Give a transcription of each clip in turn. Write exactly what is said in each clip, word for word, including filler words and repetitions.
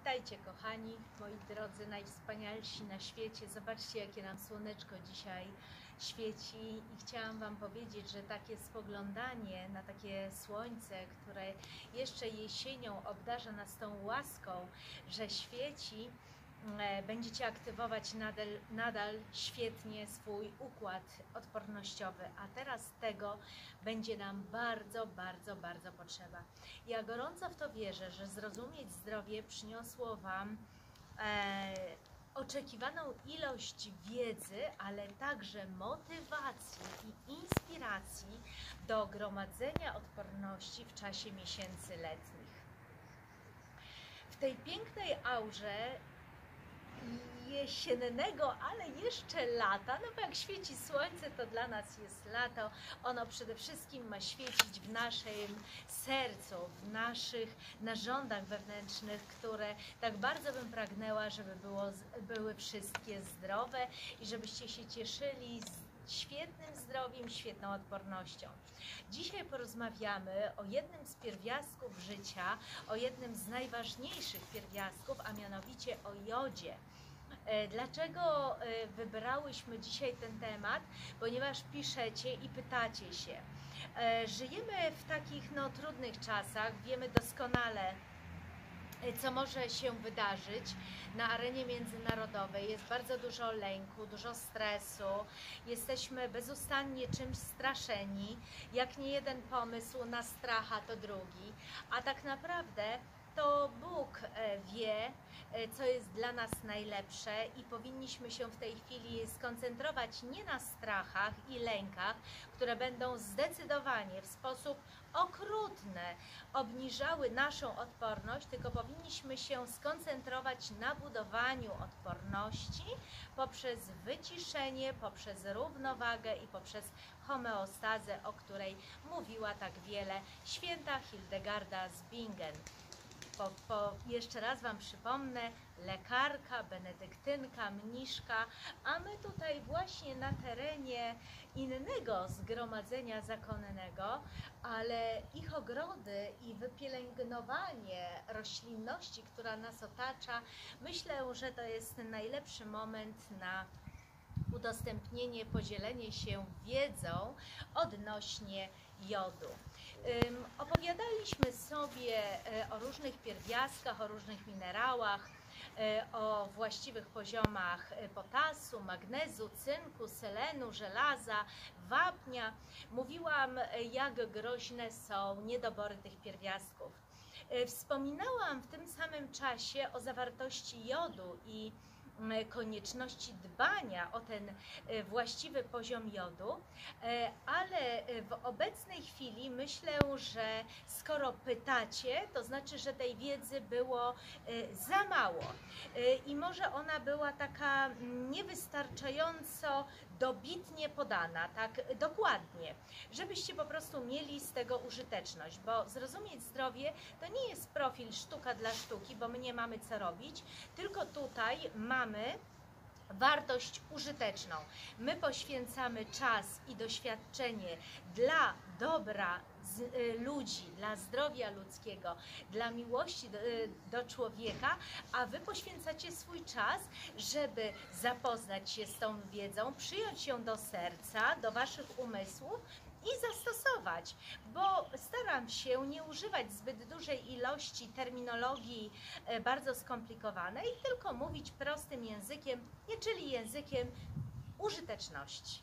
Witajcie kochani, moi drodzy, najwspanialsi na świecie. Zobaczcie, jakie nam słoneczko dzisiaj świeci i chciałam Wam powiedzieć, że takie spoglądanie na takie słońce, które jeszcze jesienią obdarza nas tą łaską, że świeci, będziecie aktywować nadal, nadal świetnie swój układ odpornościowy, a teraz tego będzie nam bardzo, bardzo, bardzo potrzeba. Ja gorąco w to wierzę, że Zrozumieć Zdrowie przyniosło Wam e, oczekiwaną ilość wiedzy, ale także motywacji i inspiracji do gromadzenia odporności w czasie miesięcy letnich. W tej pięknej aurze jesiennego, ale jeszcze lata, no bo jak świeci słońce, to dla nas jest lato. Ono przede wszystkim ma świecić w naszym sercu, w naszych narządach wewnętrznych, które tak bardzo bym pragnęła, żeby było, były wszystkie zdrowe i żebyście się cieszyli z świetnym zdrowiem, świetną odpornością. Dzisiaj porozmawiamy o jednym z pierwiastków życia, o jednym z najważniejszych pierwiastków, a mianowicie o jodzie. Dlaczego wybrałyśmy dzisiaj ten temat? Ponieważ piszecie i pytacie się. Żyjemy w takich no, trudnych czasach, wiemy doskonale, co może się wydarzyć na arenie międzynarodowej. Jest bardzo dużo lęku, dużo stresu, jesteśmy bezustannie czymś straszeni. Jak nie jeden pomysł na stracha, to drugi. A tak naprawdę to Bóg wie, co jest dla nas najlepsze i powinniśmy się w tej chwili skoncentrować nie na strachach i lękach, które będą zdecydowanie w sposób okrutny obniżały naszą odporność, tylko powinniśmy się skoncentrować na budowaniu odporności poprzez wyciszenie, poprzez równowagę i poprzez homeostazę, o której mówiła tak wiele święta Hildegarda z Bingen. Po, po, jeszcze raz Wam przypomnę, lekarka, benedyktynka, mniszka, a my tutaj właśnie na terenie innego zgromadzenia zakonnego, ale ich ogrody i wypielęgnowanie roślinności, która nas otacza, myślę, że to jest najlepszy moment na udostępnienie, podzielenie się wiedzą odnośnie jodu. Um, opowiadaliśmy sobie o różnych pierwiastkach, o różnych minerałach, o właściwych poziomach potasu, magnezu, cynku, selenu, żelaza, wapnia. Mówiłam, jak groźne są niedobory tych pierwiastków. Wspominałam w tym samym czasie o zawartości jodu i konieczności dbania o ten właściwy poziom jodu, ale w obecnej chwili myślę, że skoro pytacie, to znaczy, że tej wiedzy było za mało i może ona była taka niewystarczająco dobitnie podana, tak dokładnie, żebyście po prostu mieli z tego użyteczność, bo Zrozumieć Zdrowie to nie jest profil sztuka dla sztuki, bo my nie mamy co robić, tylko tutaj mamy wartość użyteczną. My poświęcamy czas i doświadczenie dla dobra z, y, ludzi, dla zdrowia ludzkiego, dla miłości do, y, do człowieka, a Wy poświęcacie swój czas, żeby zapoznać się z tą wiedzą, przyjąć ją do serca, do Waszych umysłów i zastosować, bo staram się nie używać zbyt dużej ilości terminologii bardzo skomplikowanej, tylko mówić prostym językiem, nie czyli językiem użyteczności.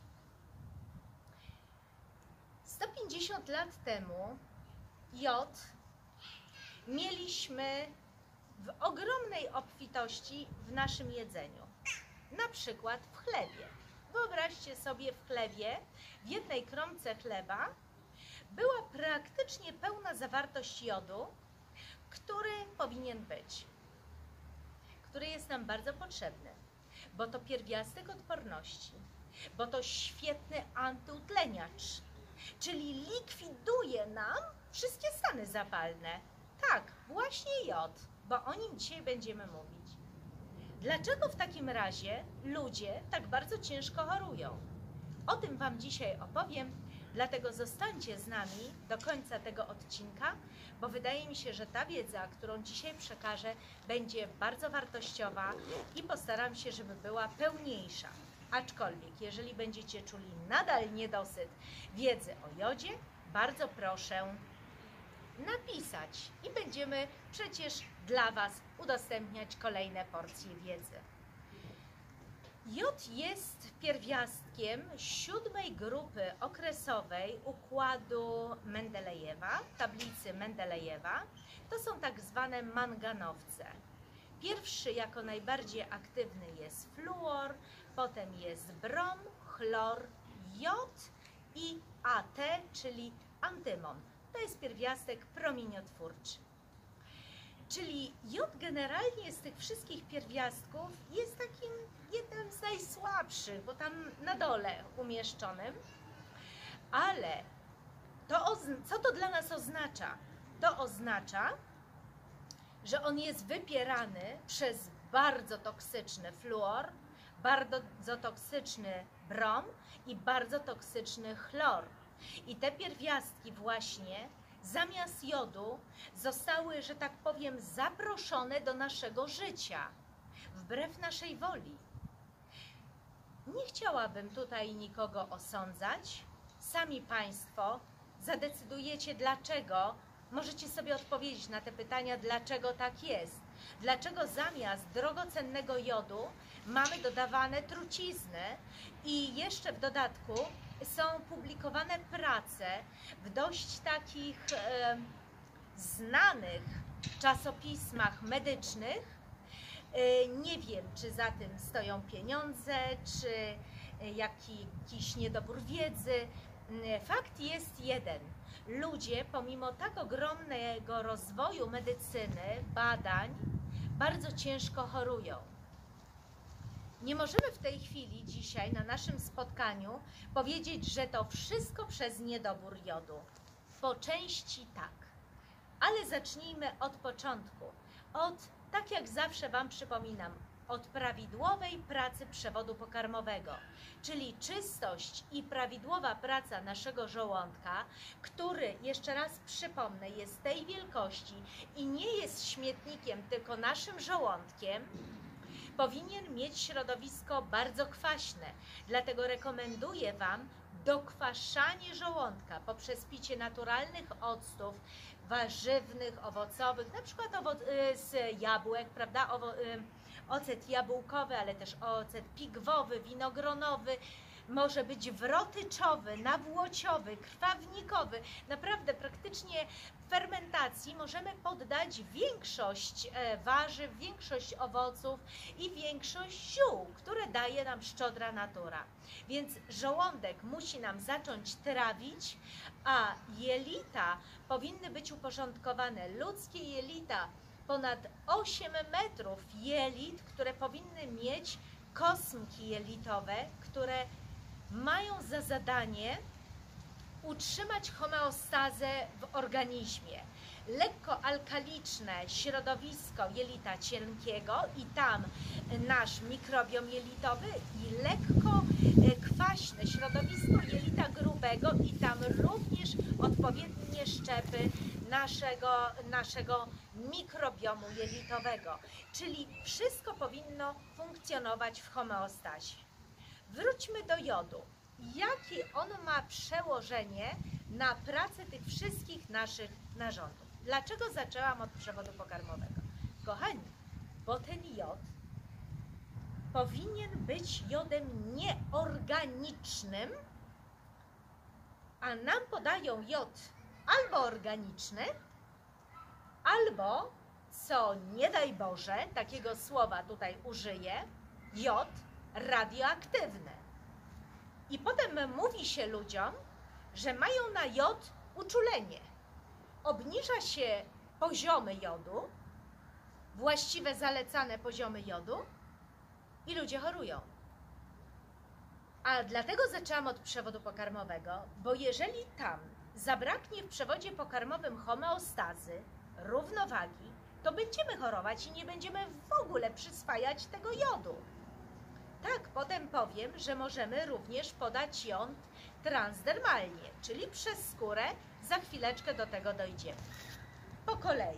sto pięćdziesiąt lat temu jod mieliśmy w ogromnej obfitości w naszym jedzeniu, na przykład w chlebie. Wyobraźcie sobie, w chlebie, w jednej kromce chleba była praktycznie pełna zawartość jodu, który powinien być, który jest nam bardzo potrzebny, bo to pierwiastek odporności, bo to świetny antyutleniacz, czyli likwiduje nam wszystkie stany zapalne. Tak, właśnie jod, bo o nim dzisiaj będziemy mówić. Dlaczego w takim razie ludzie tak bardzo ciężko chorują? O tym Wam dzisiaj opowiem, Dlatego zostańcie z nami do końca tego odcinka, bo wydaje mi się, że ta wiedza, którą dzisiaj przekażę, będzie bardzo wartościowa i postaram się, żeby była pełniejsza. Aczkolwiek, jeżeli będziecie czuli nadal niedosyt wiedzy o jodzie, bardzo proszę napisać i będziemy przecież dla Was udostępniać kolejne porcje wiedzy. Jod jest pierwiastkiem siódmej grupy okresowej układu Mendelejewa, tablicy Mendelejewa. To są tak zwane manganowce. Pierwszy jako najbardziej aktywny jest fluor, potem jest brom, chlor, jod i A T, czyli antymon. To jest pierwiastek promieniotwórczy. Czyli jod generalnie z tych wszystkich pierwiastków jest takim jednym z najsłabszych, bo tam na dole umieszczonym. Ale to, co to dla nas oznacza? To oznacza, że on jest wypierany przez bardzo toksyczny fluor, bardzo toksyczny brom i bardzo toksyczny chlor. I te pierwiastki właśnie zamiast jodu zostały, że tak powiem, zaproszone do naszego życia, wbrew naszej woli. Nie chciałabym tutaj nikogo osądzać. Sami Państwo zadecydujecie, dlaczego. Możecie sobie odpowiedzieć na te pytania, dlaczego tak jest. Dlaczego zamiast drogocennego jodu mamy dodawane trucizny i jeszcze w dodatku są publikowane prace w dość takich e, znanych czasopismach medycznych. E, nie wiem, czy za tym stoją pieniądze, czy jaki, jakiś niedobór wiedzy. Fakt jest jeden. Ludzie, pomimo tak ogromnego rozwoju medycyny, badań, bardzo ciężko chorują. Nie możemy w tej chwili, dzisiaj, na naszym spotkaniu powiedzieć, że to wszystko przez niedobór jodu. Po części tak. Ale zacznijmy od początku. Od, tak jak zawsze Wam przypominam, od prawidłowej pracy przewodu pokarmowego, czyli czystość i prawidłowa praca naszego żołądka, który, jeszcze raz przypomnę, jest tej wielkości i nie jest śmietnikiem, tylko naszym żołądkiem, powinien mieć środowisko bardzo kwaśne. Dlatego rekomenduję Wam dokwaszanie żołądka poprzez picie naturalnych octów, warzywnych, owocowych, na przykład z jabłek, prawda? Owo ocet jabłkowy, ale też ocet pigwowy, winogronowy, może być wrotyczowy, nawłociowy, krwawnikowy. Naprawdę praktycznie w fermentacji możemy poddać większość warzyw, większość owoców i większość ziół, które daje nam szczodra natura. Więc żołądek musi nam zacząć trawić, a jelita powinny być uporządkowane. Ludzkie jelita, ponad osiem metrów jelit, które powinny mieć kosmki jelitowe, które mają za zadanie utrzymać homeostazę w organizmie. Lekko alkaliczne środowisko jelita cienkiego i tam nasz mikrobiom jelitowy i lekko kwaśne środowisko jelita grubego i tam również odpowiednie szczepy naszego, naszego mikrobiomu jelitowego. Czyli wszystko powinno funkcjonować w homeostazie. Wróćmy do jodu. Jakie on ma przełożenie na pracę tych wszystkich naszych narządów? Dlaczego zaczęłam od przewodu pokarmowego? Kochani, bo ten jod powinien być jodem nieorganicznym, a nam podają jod albo organiczny, albo, co nie daj Boże, takiego słowa tutaj użyję, jod radioaktywny. I potem mówi się ludziom, że mają na jod uczulenie. Obniża się poziomy jodu, właściwe zalecane poziomy jodu i ludzie chorują. A dlatego zaczęłam od przewodu pokarmowego, bo jeżeli tam zabraknie w przewodzie pokarmowym homeostazy, równowagi, to będziemy chorować i nie będziemy w ogóle przyswajać tego jodu. tak, potem powiem, że możemy również podać jąd transdermalnie, czyli przez skórę. Za chwileczkę do tego dojdziemy. Po kolei.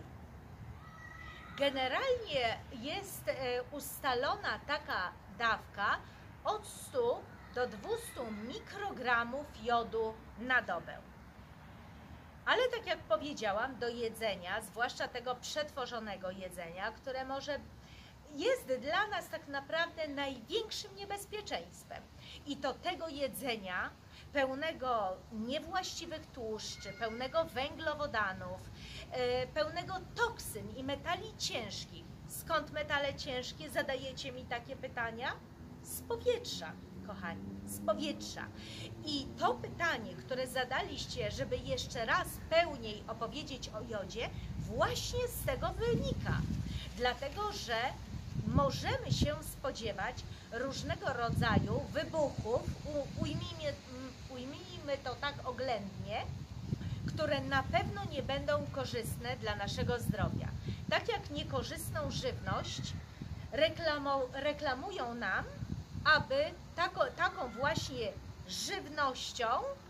Generalnie jest ustalona taka dawka od stu do dwustu mikrogramów jodu na dobę. Ale tak jak powiedziałam, do jedzenia, zwłaszcza tego przetworzonego jedzenia, które może jest dla nas tak naprawdę największym niebezpieczeństwem. I to tego jedzenia pełnego niewłaściwych tłuszczy, pełnego węglowodanów, yy, pełnego toksyn i metali ciężkich. Skąd metale ciężkie? Zadajecie mi takie pytania? Z powietrza, kochani, z powietrza. I to pytanie, które zadaliście, żeby jeszcze raz pełniej opowiedzieć o jodzie, właśnie z tego wynika. Dlatego, że możemy się spodziewać różnego rodzaju wybuchów, ujmijmy, ujmijmy to tak oględnie, które na pewno nie będą korzystne dla naszego zdrowia. Tak jak niekorzystną żywność reklamo, reklamują nam, aby tako, taką właśnie żywnością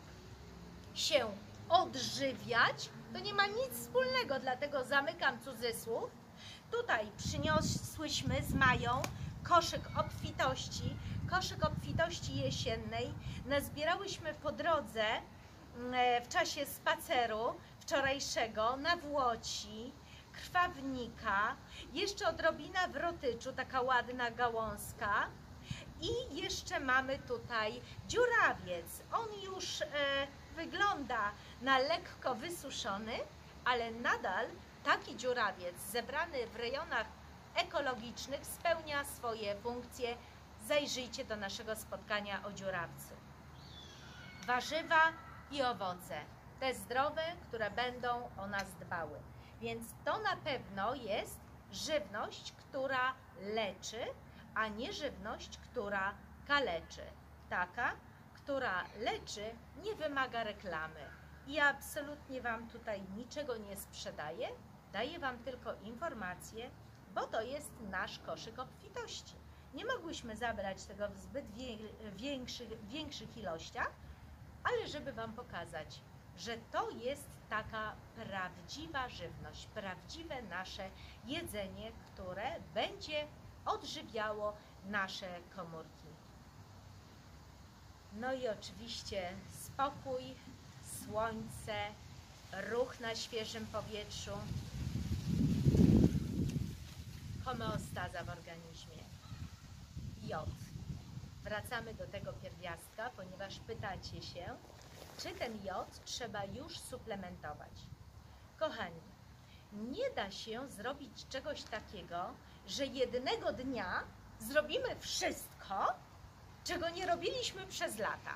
się odżywiać, to nie ma nic wspólnego, dlatego zamykam cudzysłów. Tutaj przyniosłyśmy z Mają koszyk obfitości, koszyk obfitości jesiennej. Nazbierałyśmy po drodze w czasie spaceru wczorajszego na Włoci, krwawnika, jeszcze odrobina wrotyczu, taka ładna gałązka. I jeszcze mamy tutaj dziurawiec. On już e, wygląda na lekko wysuszony, ale nadal taki dziurawiec zebrany w rejonach ekologicznych spełnia swoje funkcje. Zajrzyjcie do naszego spotkania o dziurawcu. Warzywa i owoce, te zdrowe, które będą o nas dbały. Więc to na pewno jest żywność, która leczy, a nie żywność, która kaleczy. Taka, która leczy, nie wymaga reklamy. I ja absolutnie Wam tutaj niczego nie sprzedaję, daję Wam tylko informacje, bo to jest nasz koszyk obfitości. Nie mogłyśmy zabrać tego w zbyt większych, większych ilościach, ale żeby Wam pokazać, że to jest taka prawdziwa żywność, prawdziwe nasze jedzenie, które będzie odżywiało nasze komórki. No i oczywiście spokój, słońce, ruch na świeżym powietrzu, homeostaza w organizmie, jod. Wracamy do tego pierwiastka, ponieważ pytacie się, czy ten jod trzeba już suplementować. Kochani, nie da się zrobić czegoś takiego, że jednego dnia zrobimy wszystko, czego nie robiliśmy przez lata.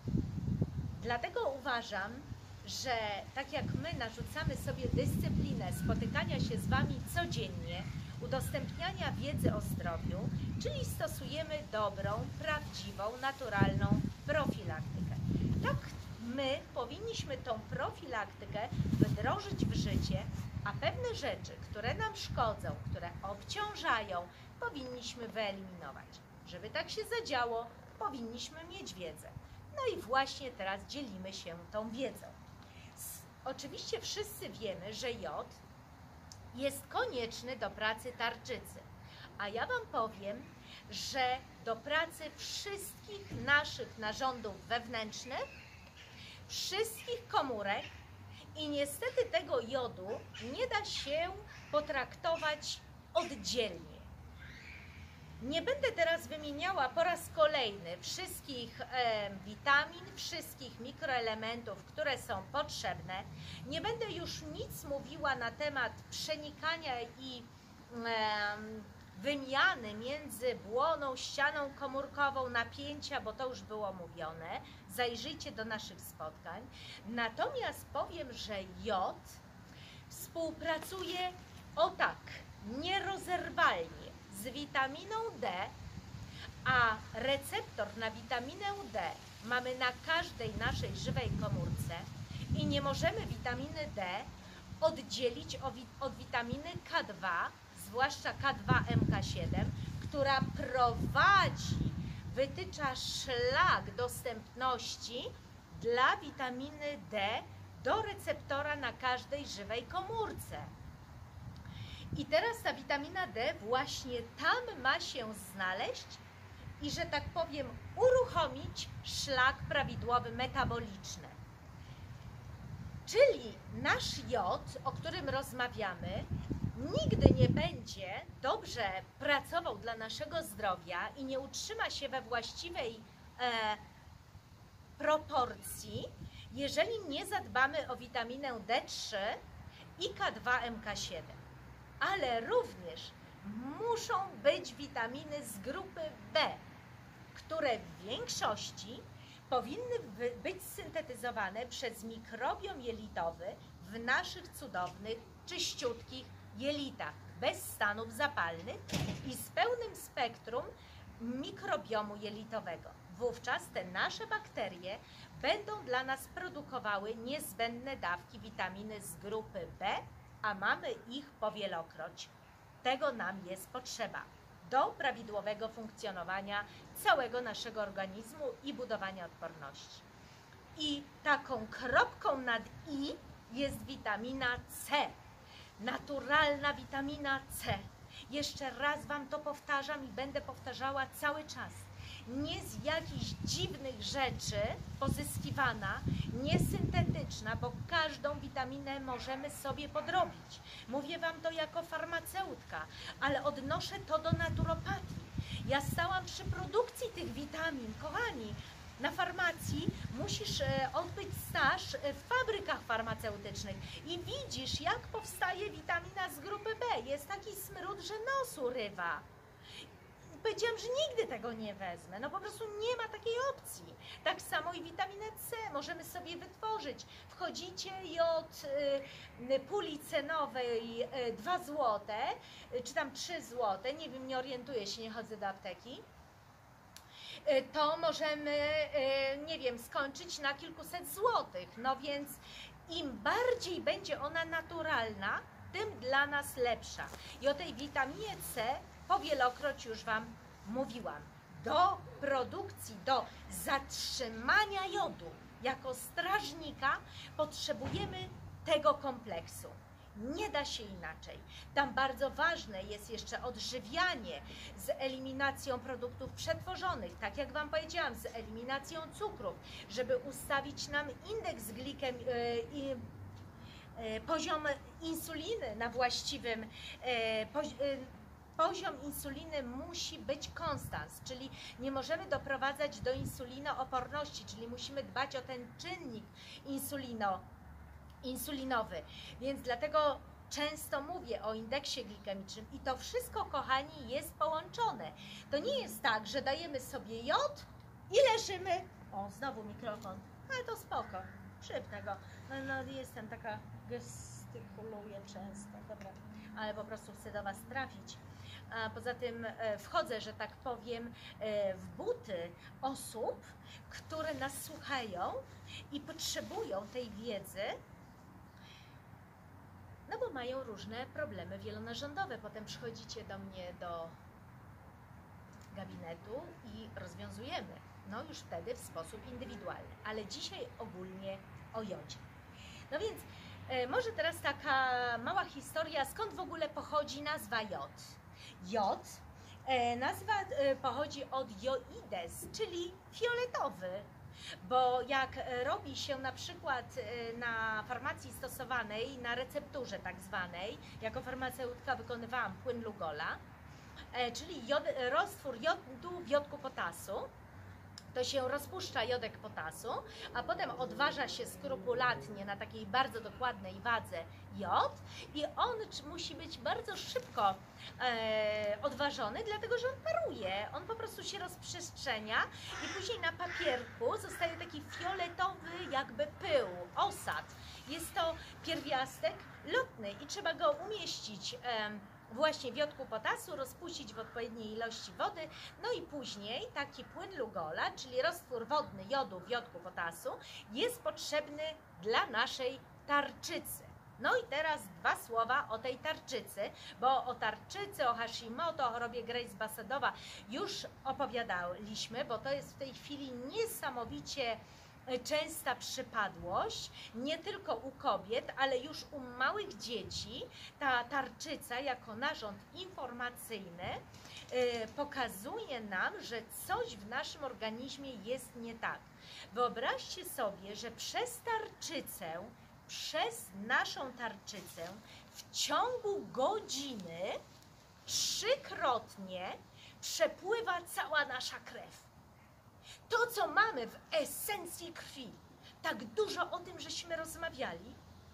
Dlatego uważam, że tak jak my narzucamy sobie dyscyplinę spotykania się z Wami codziennie, udostępniania wiedzy o zdrowiu, czyli stosujemy dobrą, prawdziwą, naturalną profilaktykę. Tak my powinniśmy tą profilaktykę wdrożyć w życie, a pewne rzeczy, które nam szkodzą, które obciążają, powinniśmy wyeliminować. Żeby tak się zadziało, powinniśmy mieć wiedzę. No i właśnie teraz dzielimy się tą wiedzą. Oczywiście wszyscy wiemy, że jod jest konieczny do pracy tarczycy. A ja Wam powiem, że do pracy wszystkich naszych narządów wewnętrznych, wszystkich komórek i niestety tego jodu nie da się potraktować oddzielnie. Nie będę teraz wymieniała po raz kolejny wszystkich e, witamin, wszystkich mikroelementów, które są potrzebne. Nie będę już nic mówiła na temat przenikania i e, wymiany między błoną, ścianą komórkową, napięcia, bo to już było mówione. Zajrzyjcie do naszych spotkań. Natomiast powiem, że jod współpracuje o tak, nierozerwalnie z witaminą D, a receptor na witaminę D mamy na każdej naszej żywej komórce i nie możemy witaminy D oddzielić od witaminy K dwa, zwłaszcza K dwa M K siedem, która prowadzi wytycza szlak dostępności dla witaminy D do receptora na każdej żywej komórce. I teraz ta witamina D właśnie tam ma się znaleźć i, że tak powiem, uruchomić szlak prawidłowy metaboliczny. Czyli nasz jod, o którym rozmawiamy, nigdy nie będzie dobrze pracował dla naszego zdrowia i nie utrzyma się we właściwej e, proporcji, jeżeli nie zadbamy o witaminę D trzy i K dwa M K siedem. Ale również muszą być witaminy z grupy B, które w większości powinny być syntetyzowane przez mikrobiom jelitowy w naszych cudownych, czyściutkich jelitach, bez stanów zapalnych i z pełnym spektrum mikrobiomu jelitowego. Wówczas te nasze bakterie będą dla nas produkowały niezbędne dawki witaminy z grupy B, a mamy ich powielokroć. Tego nam jest potrzeba do prawidłowego funkcjonowania całego naszego organizmu i budowania odporności. I taką kropką nad i jest witamina C, naturalna witamina C. Jeszcze raz Wam to powtarzam i będę powtarzała cały czas. Nie z jakichś dziwnych rzeczy pozyskiwana, nie syntetyczna, bo każdą witaminę możemy sobie podrobić. Mówię Wam to jako farmaceutka, ale odnoszę to do naturopatii. Ja stałam przy produkcji tych witamin, kochani. Na farmacji musisz odbyć staż w fabrykach farmaceutycznych i widzisz, jak powstaje witamina z grupy B. Jest taki smród, że nos urywa. Powiedziałam, że nigdy tego nie wezmę, no po prostu nie ma takiej opcji. Tak samo i witaminę C możemy sobie wytworzyć. Wchodzicie jod y, puli cenowej y, dwa złote, y, czy tam trzy złote, nie wiem, nie orientuję się, nie chodzę do apteki. Y, to możemy, y, nie wiem, skończyć na kilkuset złotych. No więc im bardziej będzie ona naturalna, tym dla nas lepsza. I o tej witaminie C powielokroć już Wam mówiłam. Do produkcji, do zatrzymania jodu jako strażnika potrzebujemy tego kompleksu. Nie da się inaczej. Tam bardzo ważne jest jeszcze odżywianie z eliminacją produktów przetworzonych, tak jak Wam powiedziałam, z eliminacją cukrów, żeby ustawić nam indeks glikem i poziom insuliny na właściwym poziomie. Poziom insuliny musi być konstans, czyli nie możemy doprowadzać do insulinooporności, czyli musimy dbać o ten czynnik insulino, insulinowy. Więc dlatego często mówię o indeksie glikemicznym i to wszystko, kochani, jest połączone. To nie jest tak, że dajemy sobie jod i leżymy. O, znowu mikrofon, ale to spoko, przypnę go. No, no jestem taka, gestykuluję często, dobra, ale po prostu chcę do Was trafić. A poza tym wchodzę, że tak powiem, w buty osób, które nas słuchają i potrzebują tej wiedzy, no bo mają różne problemy wielonarządowe. Potem przychodzicie do mnie do gabinetu i rozwiązujemy. No już wtedy w sposób indywidualny, ale dzisiaj ogólnie o jodzie. No więc może teraz taka mała historia, skąd w ogóle pochodzi nazwa jod. Jod, e, nazwa e, pochodzi od joides, czyli fioletowy, bo jak robi się na przykład e, na farmacji stosowanej, na recepturze tak zwanej, jako farmaceutka wykonywałam płyn Lugola, e, czyli jod, roztwór jodu w jodku potasu. To się rozpuszcza jodek potasu, a potem odważa się skrupulatnie na takiej bardzo dokładnej wadze jod i on musi być bardzo szybko e, odważony, dlatego że on paruje, on po prostu się rozprzestrzenia i później na papierku zostaje taki fioletowy jakby pył, osad. Jest to pierwiastek lotny i trzeba go umieścić e, właśnie w jodku potasu, rozpuścić w odpowiedniej ilości wody, no i później taki płyn Lugola, czyli roztwór wodny jodu w jodku potasu, jest potrzebny dla naszej tarczycy. No i teraz dwa słowa o tej tarczycy, bo o tarczycy, o Hashimoto, o chorobie Grace-Basedowa już opowiadaliśmy, bo to jest w tej chwili niesamowicie częsta przypadłość, nie tylko u kobiet, ale już u małych dzieci. Ta tarczyca jako narząd informacyjny yy, pokazuje nam, że coś w naszym organizmie jest nie tak. Wyobraźcie sobie, że przez tarczycę, przez naszą tarczycę w ciągu godziny trzykrotnie przepływa cała nasza krew. To, co mamy w esencji krwi, tak dużo o tym, żeśmy rozmawiali,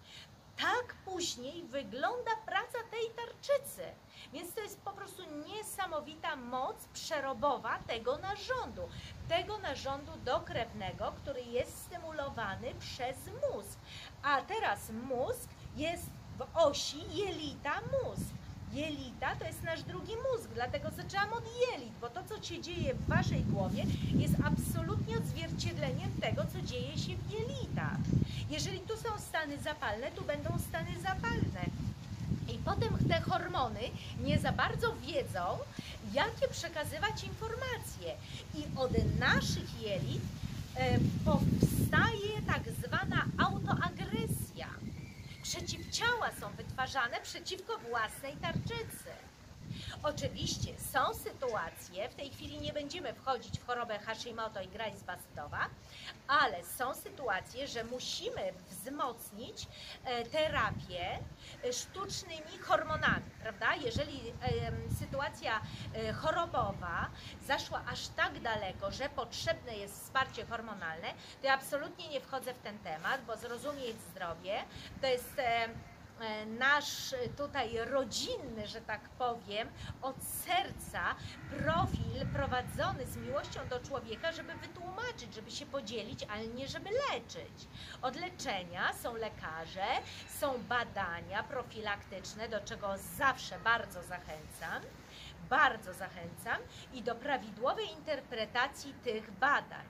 tak później wygląda praca tej tarczycy. Więc to jest po prostu niesamowita moc przerobowa tego narządu. Tego narządu dokrewnego, który jest stymulowany przez mózg. A teraz mózg jest w osi jelita-mózg. Jelita to jest nasz drugi mózg, dlatego zaczęłam od jelit, bo to, co się dzieje w waszej głowie, jest absolutnie odzwierciedleniem tego, co dzieje się w jelitach. Jeżeli tu są stany zapalne, tu będą stany zapalne. I potem te hormony nie za bardzo wiedzą, jakie przekazywać informacje. I od naszych jelit e, powstaje tak zwana autoagresja. Przeciwciała są wytwarzane przeciwko własnej tarczycy. Oczywiście są sytuacje, w tej chwili nie będziemy wchodzić w chorobę Hashimoto i Grace-Basedowa, ale są sytuacje, że musimy wzmocnić e, terapię e, sztucznymi hormonami, prawda? Jeżeli e, sytuacja e, chorobowa zaszła aż tak daleko, że potrzebne jest wsparcie hormonalne, to ja absolutnie nie wchodzę w ten temat, bo Zrozumieć Zdrowie to jest e, nasz tutaj rodzinny, że tak powiem, od serca profil prowadzony z miłością do człowieka, żeby wytłumaczyć, żeby się podzielić, ale nie żeby leczyć. Od leczenia są lekarze, są badania profilaktyczne, do czego zawsze bardzo zachęcam, bardzo zachęcam i do prawidłowej interpretacji tych badań.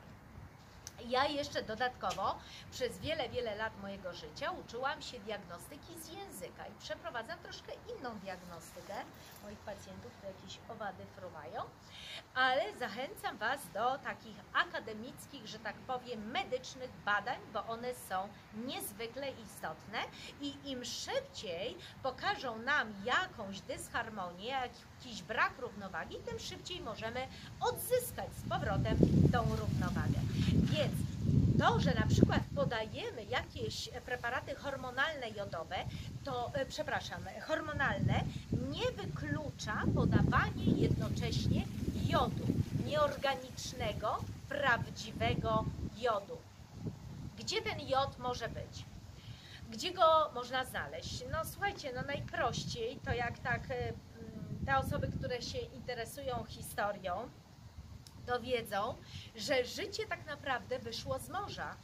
Ja jeszcze dodatkowo przez wiele, wiele lat mojego życia uczyłam się diagnostyki z języka i przeprowadzam troszkę inną diagnostykę moich pacjentów, tu jakieś owady fruwają, ale zachęcam Was do takich akademickich, że tak powiem, medycznych badań, bo one są niezwykle istotne i im szybciej pokażą nam jakąś dysharmonię, jakiś brak równowagi, tym szybciej możemy odzyskać z powrotem tą równowagę. Więc to, że na przykład podajemy jakieś preparaty hormonalne jodowe, to, e, przepraszam, hormonalne, nie wyklucza podawanie jednocześnie jodu, nieorganicznego, prawdziwego jodu. Gdzie ten jod może być? Gdzie go można znaleźć? No słuchajcie, no najprościej to jak tak e, te osoby, które się interesują historią, to wiedzą, że życie tak naprawdę wyszło z morza.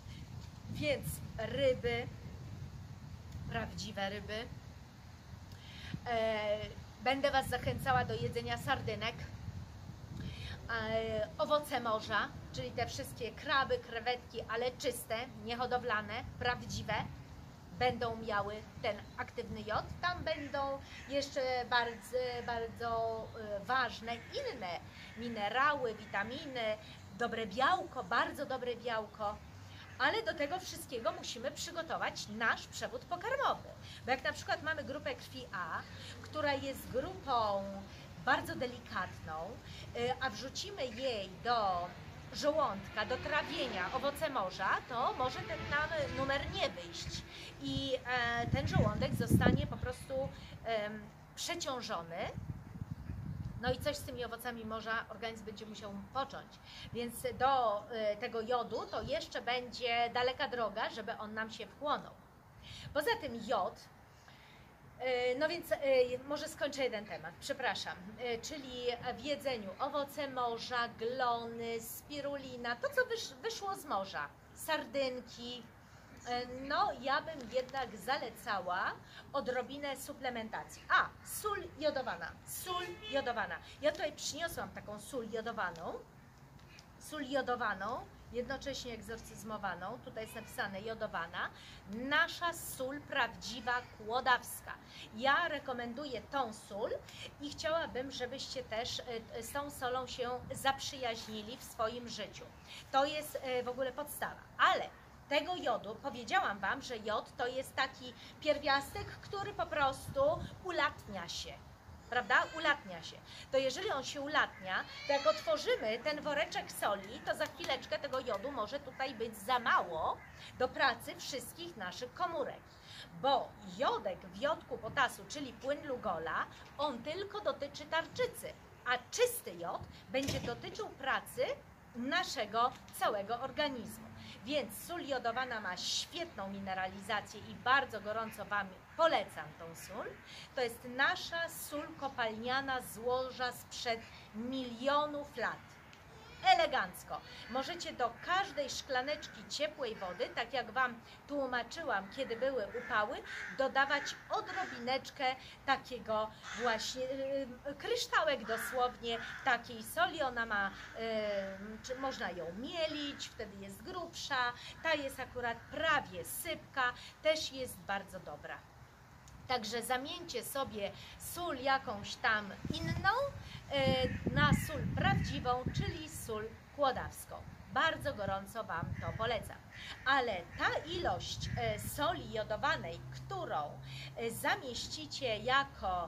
Więc ryby, prawdziwe ryby. E, będę Was zachęcała do jedzenia sardynek. E, owoce morza, czyli te wszystkie kraby, krewetki, ale czyste, niehodowlane, prawdziwe, będą miały ten aktywny jod. Tam będą jeszcze bardzo, bardzo ważne inne minerały, witaminy, dobre białko, bardzo dobre białko, ale do tego wszystkiego musimy przygotować nasz przewód pokarmowy. Bo jak na przykład mamy grupę krwi A, która jest grupą bardzo delikatną, a wrzucimy jej do żołądka, do trawienia owoce morza, to może ten nam numer nie wyjść i e, ten żołądek zostanie po prostu e, przeciążony. No i coś z tymi owocami morza organizm będzie musiał począć. Więc do e, tego jodu to jeszcze będzie daleka droga, żeby on nam się wchłonął. Poza tym jod, no więc może skończę jeden temat, przepraszam, czyli w jedzeniu owoce morza, glony, spirulina, to co wysz, wyszło z morza, sardynki, no ja bym jednak zalecała odrobinę suplementacji. A, sól jodowana, sól jodowana. Ja tutaj przyniosłam taką sól jodowaną, sól jodowaną jednocześnie egzorcyzmowaną, tutaj jest napisane jodowana, nasza sól prawdziwa kłodawska. Ja rekomenduję tą sól i chciałabym, żebyście też z tą solą się zaprzyjaźnili w swoim życiu. To jest w ogóle podstawa, ale tego jodu, powiedziałam Wam, że jod to jest taki pierwiastek, który po prostu ulatnia się. Prawda? Ulatnia się. To jeżeli on się ulatnia, to jak otworzymy ten woreczek soli, to za chwileczkę tego jodu może tutaj być za mało do pracy wszystkich naszych komórek. Bo jodek w jodku potasu, czyli płyn Lugola, on tylko dotyczy tarczycy, a czysty jod będzie dotyczył pracy naszego całego organizmu. Więc sól jodowana ma świetną mineralizację i bardzo gorąco Wam polecam tą sól. To jest nasza sól kopalniana z złoża sprzed milionów lat. Elegancko. Możecie do każdej szklaneczki ciepłej wody, tak jak Wam tłumaczyłam, kiedy były upały, dodawać odrobineczkę takiego właśnie, yy, kryształek dosłownie takiej soli. Ona ma, yy, czy można ją mielić, wtedy jest grubsza. Ta jest akurat prawie sypka, też jest bardzo dobra. Także zamieńcie sobie sól jakąś tam inną na sól prawdziwą, czyli sól kłodawską. Bardzo gorąco Wam to polecam. Ale ta ilość soli jodowanej, którą zamieścicie jako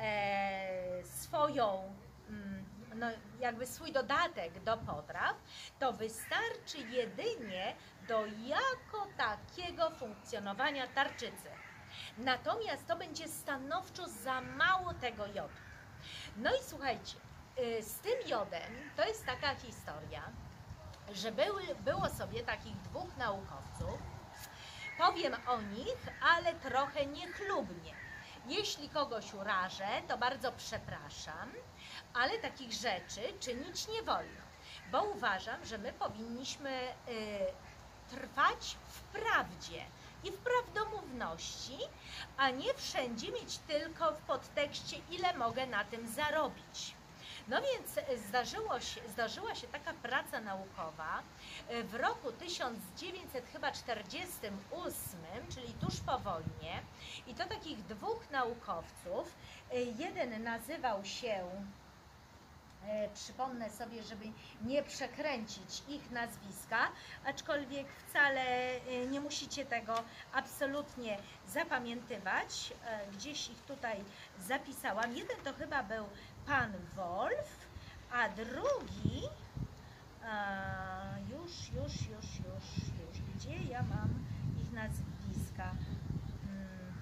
swoją, no jakby swój dodatek do potraw, to wystarczy jedynie do jako takiego funkcjonowania tarczycy. Natomiast to będzie stanowczo za mało tego jodu. No i słuchajcie, z tym jodem to jest taka historia, że były, było sobie takich dwóch naukowców, powiem o nich, ale trochę niechlubnie. Jeśli kogoś urażę, to bardzo przepraszam, ale takich rzeczy czynić nie wolno, bo uważam, że my powinniśmy y, trwać w prawdzie i w prawdomówności, a nie wszędzie mieć tylko w podtekście, ile mogę na tym zarobić. No więc zdarzyło się, zdarzyła się taka praca naukowa w roku tysiąc dziewięćset czterdziestym ósmym, czyli tuż po wojnie, i to takich dwóch naukowców. Jeden nazywał się, przypomnę sobie, żeby nie przekręcić ich nazwiska, aczkolwiek wcale nie musicie tego absolutnie zapamiętywać. Gdzieś ich tutaj zapisałam. Jeden to chyba był pan Wolf, a drugi, a, już, już, już, już, już, gdzie ja mam ich nazwiska? Hmm,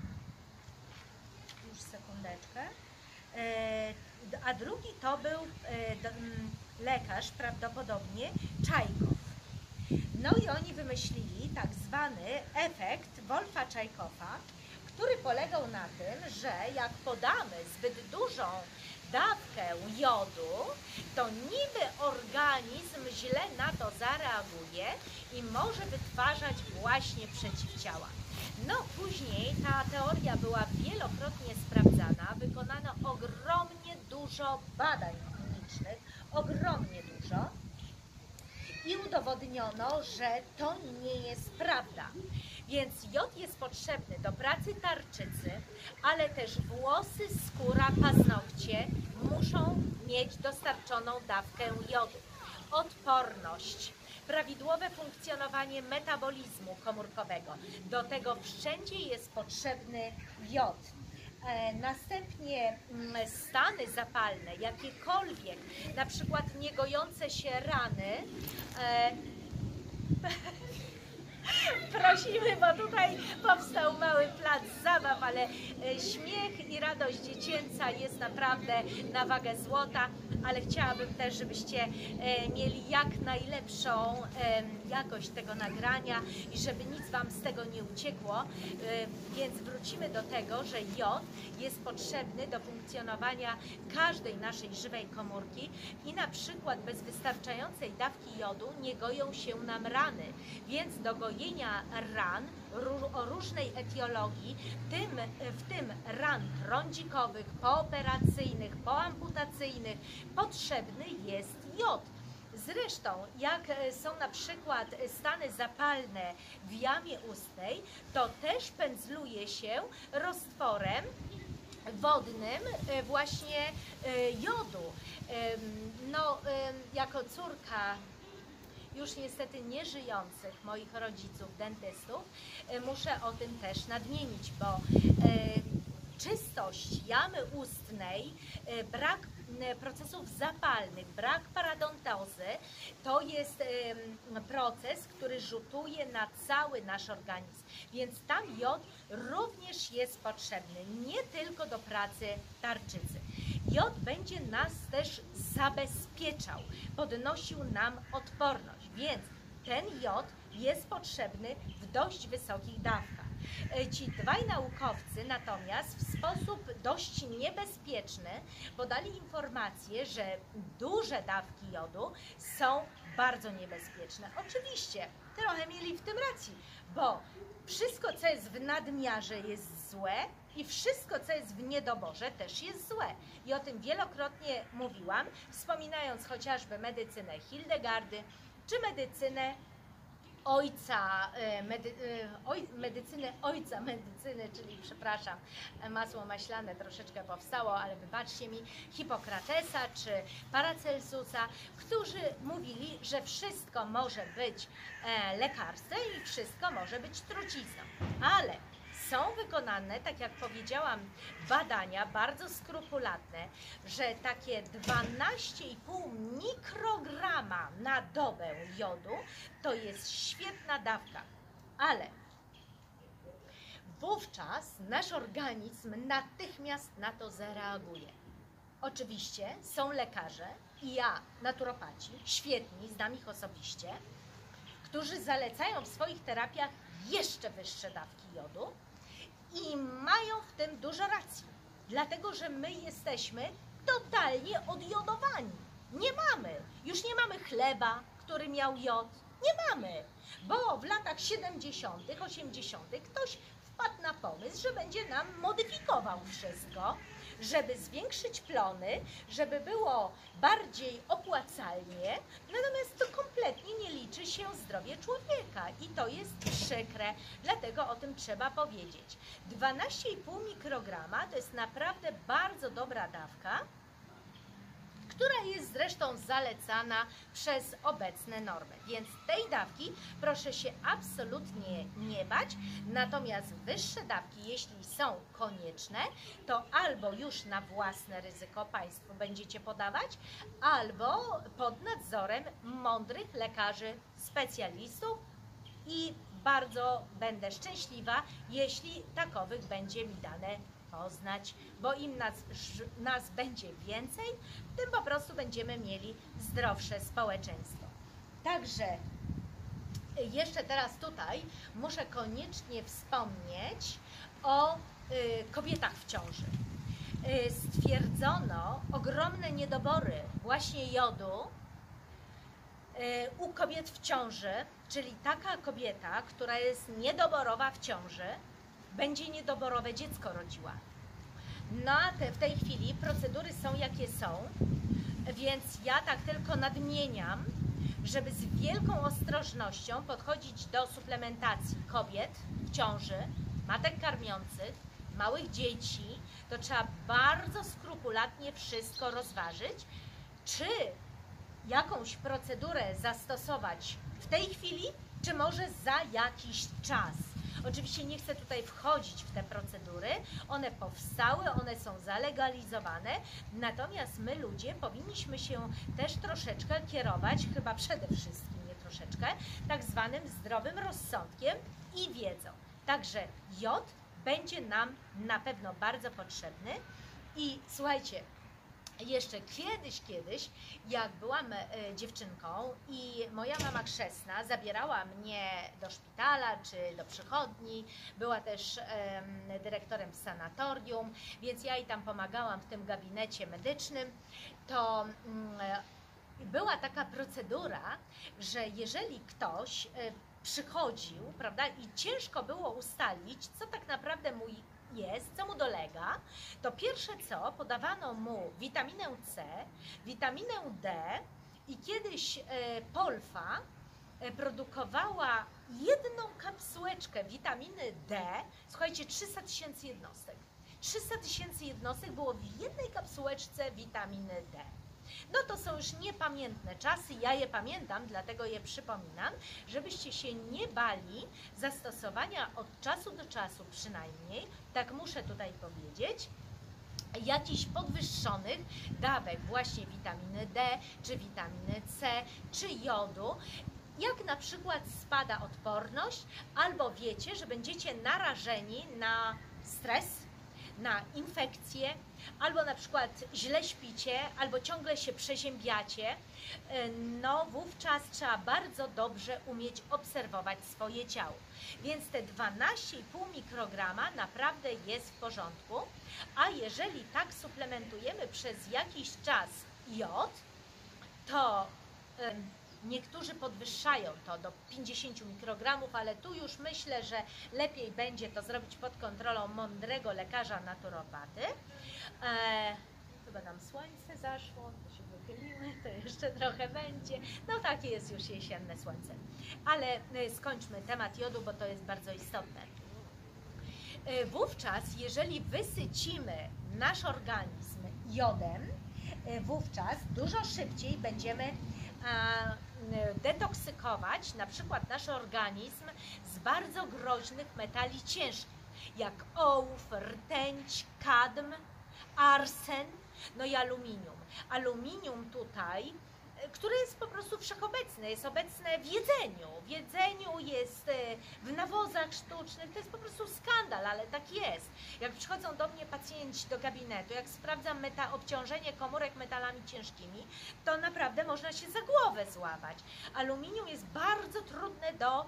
już sekundeczkę. E, a drugi to był e, do, m, lekarz, prawdopodobnie Czajkow. No i oni wymyślili tak zwany efekt Wolfa-Czajkowa, który polegał na tym, że jak podamy zbyt dużą dawkę jodu, to niby organizm źle na to zareaguje i może wytwarzać właśnie przeciwciała. No później ta teoria była wielokrotnie sprawdzana, wykonano ogromnie dużo badań klinicznych, ogromnie dużo, i udowodniono, że to nie jest prawda. Więc jod jest potrzebny do pracy tarczycy, ale też włosy, skóra, paznokcie muszą mieć dostarczoną dawkę jodu. Odporność, prawidłowe funkcjonowanie metabolizmu komórkowego. Do tego wszędzie jest potrzebny jod. E, następnie m, stany zapalne, jakiekolwiek, na przykład niegojące się rany, e, prosimy, bo tutaj powstał mały plac zabaw, ale śmiech i radość dziecięca jest naprawdę na wagę złota, ale chciałabym też, żebyście mieli jak najlepszą jakość tego nagrania i żeby nic Wam z tego nie uciekło, więc wrócimy do tego, że jod jest potrzebny do funkcjonowania każdej naszej żywej komórki i na przykład bez wystarczającej dawki jodu nie goją się nam rany, więc do gojenia ran o różnej etiologii, tym, w tym ran trądzikowych, pooperacyjnych, poamputacyjnych, potrzebny jest jod. Zresztą, jak są na przykład stany zapalne w jamie ustnej, to też pędzluje się roztworem wodnym właśnie jodu. No, jako córka już niestety nieżyjących moich rodziców, dentystów, muszę o tym też nadmienić, bo czystość jamy ustnej, brak procesów zapalnych, brak parodontozy to jest proces, który rzutuje na cały nasz organizm, więc tam jod również jest potrzebny, nie tylko do pracy tarczycy. Jod będzie nas też zabezpieczał, podnosił nam odporność, więc ten jod jest potrzebny w dość wysokich dawkach. Ci dwaj naukowcy natomiast w sposób dość niebezpieczny podali informację, że duże dawki jodu są bardzo niebezpieczne. Oczywiście trochę mieli w tym racji, bo wszystko, co jest w nadmiarze, jest złe i wszystko, co jest w niedoborze, też jest złe. I o tym wielokrotnie mówiłam, wspominając chociażby medycynę Hildegardy czy medycynę ojca, medy, oj, medycyny, ojca medycyny, czyli przepraszam, masło maślane troszeczkę powstało, ale wybaczcie mi, Hipokratesa czy Paracelsusa, którzy mówili, że wszystko może być lekarstwem i wszystko może być trucizną, ale są wykonane, tak jak powiedziałam, badania bardzo skrupulatne, że takie dwanaście i pół mikrograma na dobę jodu to jest świetna dawka, ale wówczas nasz organizm natychmiast na to zareaguje. Oczywiście są lekarze i ja, naturopaci, świetni, znam ich osobiście, którzy zalecają w swoich terapiach jeszcze wyższe dawki jodu, i mają w tym dużo racji, dlatego że my jesteśmy totalnie odjodowani. Nie mamy, już nie mamy chleba, który miał jod, nie mamy, bo w latach siedemdziesiątych, osiemdziesiątych ktoś wpadł na pomysł, że będzie nam modyfikował wszystko, żeby zwiększyć plony, żeby było bardziej opłacalnie, natomiast to kompletnie nie liczy się zdrowie człowieka i to jest przykre, dlatego o tym trzeba powiedzieć. dwanaście i pół mikrograma to jest naprawdę bardzo dobra dawka, która jest zresztą zalecana przez obecne normy. Więc tej dawki proszę się absolutnie nie bać, natomiast wyższe dawki, jeśli są konieczne, to albo już na własne ryzyko Państwo będziecie podawać, albo pod nadzorem mądrych lekarzy, specjalistów i bardzo będę szczęśliwa, jeśli takowych będzie mi dane poznać, bo im nas, nas będzie więcej, tym po prostu będziemy mieli zdrowsze społeczeństwo. Także jeszcze teraz tutaj muszę koniecznie wspomnieć o y, kobietach w ciąży. Y, stwierdzono ogromne niedobory właśnie jodu y, u kobiet w ciąży, czyli taka kobieta, która jest niedoborowa w ciąży, będzie niedoborowe dziecko rodziła. No a te, w tej chwili procedury są jakie są, więc ja tak tylko nadmieniam, żeby z wielką ostrożnością podchodzić do suplementacji kobiet w ciąży, matek karmiących, małych dzieci, to trzeba bardzo skrupulatnie wszystko rozważyć, czy jakąś procedurę zastosować w tej chwili, czy może za jakiś czas. Oczywiście nie chcę tutaj wchodzić w te procedury, one powstały, one są zalegalizowane, natomiast my ludzie powinniśmy się też troszeczkę kierować, chyba przede wszystkim nie troszeczkę, tak zwanym zdrowym rozsądkiem i wiedzą. Także jod będzie nam na pewno bardzo potrzebny i słuchajcie, jeszcze kiedyś, kiedyś, jak byłam e, dziewczynką i moja mama chrzestna zabierała mnie do szpitala czy do przychodni, była też e, dyrektorem w sanatorium, więc ja jej tam pomagałam w tym gabinecie medycznym, to e, była taka procedura, że jeżeli ktoś e, przychodził, prawda, i ciężko było ustalić, co tak naprawdę mój jest, co mu dolega, to pierwsze co, podawano mu witaminę C, witaminę D I kiedyś e, Polfa e, produkowała jedną kapsułeczkę witaminy D, słuchajcie, trzysta tysięcy jednostek. trzysta tysięcy jednostek było w jednej kapsułeczce witaminy D. No to są już niepamiętne czasy, ja je pamiętam, dlatego je przypominam, żebyście się nie bali zastosowania od czasu do czasu przynajmniej, tak muszę tutaj powiedzieć, jakichś podwyższonych dawek właśnie witaminy D, czy witaminy C, czy jodu. Jak na przykład spada odporność, albo wiecie, że będziecie narażeni na stres, na infekcje, albo na przykład źle śpicie, albo ciągle się przeziębiacie, no wówczas trzeba bardzo dobrze umieć obserwować swoje ciało. Więc te dwanaście i pół mikrograma naprawdę jest w porządku, a jeżeli tak suplementujemy przez jakiś czas jod, to niektórzy podwyższają to do pięćdziesięciu mikrogramów, ale tu już myślę, że lepiej będzie to zrobić pod kontrolą mądrego lekarza naturopaty. E, chyba tam słońce zaszło, to się wychyliły, to jeszcze trochę będzie. No takie jest już jesienne słońce. Ale skończmy temat jodu, bo to jest bardzo istotne. E, wówczas, jeżeli wysycimy nasz organizm jodem, e, wówczas dużo szybciej będziemy detoksykować na przykład nasz organizm z bardzo groźnych metali ciężkich, jak ołów, rtęć, kadm, arsen, no i aluminium. Aluminium tutaj, które jest po prostu wszechobecne, jest obecne w jedzeniu. W jedzeniu jest w nawozach sztucznych, to jest po prostu skandal, ale tak jest. Jak przychodzą do mnie pacjenci do gabinetu, jak sprawdzam meta, obciążenie komórek metalami ciężkimi, to naprawdę można się za głowę złapać. Aluminium jest bardzo trudne do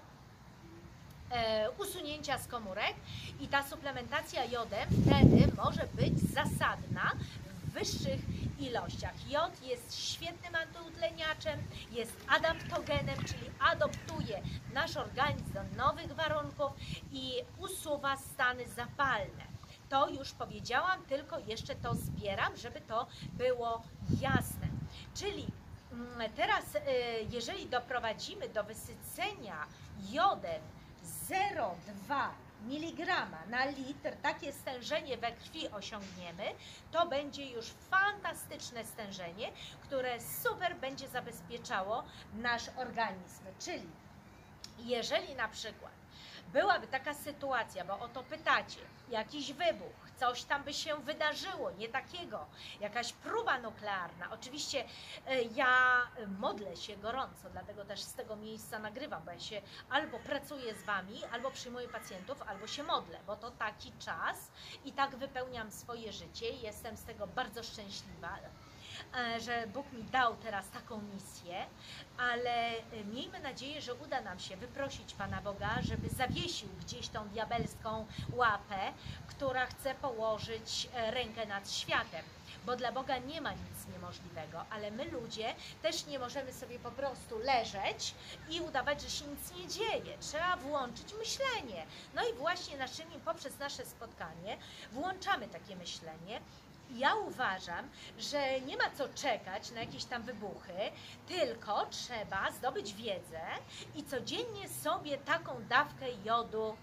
e, usunięcia z komórek i ta suplementacja jodem wtedy może być zasadna w wyższych ilościach. Jod jest świetnym antyutleniaczem, jest adaptogenem, czyli adoptuje nasz organizm do nowych warunków i usuwa stany zapalne. To już powiedziałam, tylko jeszcze to zbieram, żeby to było jasne. Czyli teraz, jeżeli doprowadzimy do wysycenia jodem zero przecinek dwa miligrama na litr, takie stężenie we krwi osiągniemy, to będzie już fantastyczne stężenie, które super będzie zabezpieczało nasz organizm. Czyli jeżeli na przykład byłaby taka sytuacja, bo o to pytacie, jakiś wybuch, coś tam by się wydarzyło, nie takiego, jakaś próba nuklearna. Oczywiście ja modlę się gorąco, dlatego też z tego miejsca nagrywam, bo ja się albo pracuję z Wami, albo przyjmuję pacjentów, albo się modlę, bo to taki czas i tak wypełniam swoje życie. Jestem z tego bardzo szczęśliwa, że Bóg mi dał teraz taką misję, ale miejmy nadzieję, że uda nam się wyprosić Pana Boga, żeby zawiesił gdzieś tą diabelską łapę, która chce położyć rękę nad światem, bo dla Boga nie ma nic niemożliwego, ale my ludzie też nie możemy sobie po prostu leżeć i udawać, że się nic nie dzieje. Trzeba włączyć myślenie. No i właśnie naszymi, poprzez nasze spotkanie włączamy takie myślenie. Ja uważam, że nie ma co czekać na jakieś tam wybuchy, tylko trzeba zdobyć wiedzę i codziennie sobie taką dawkę jodu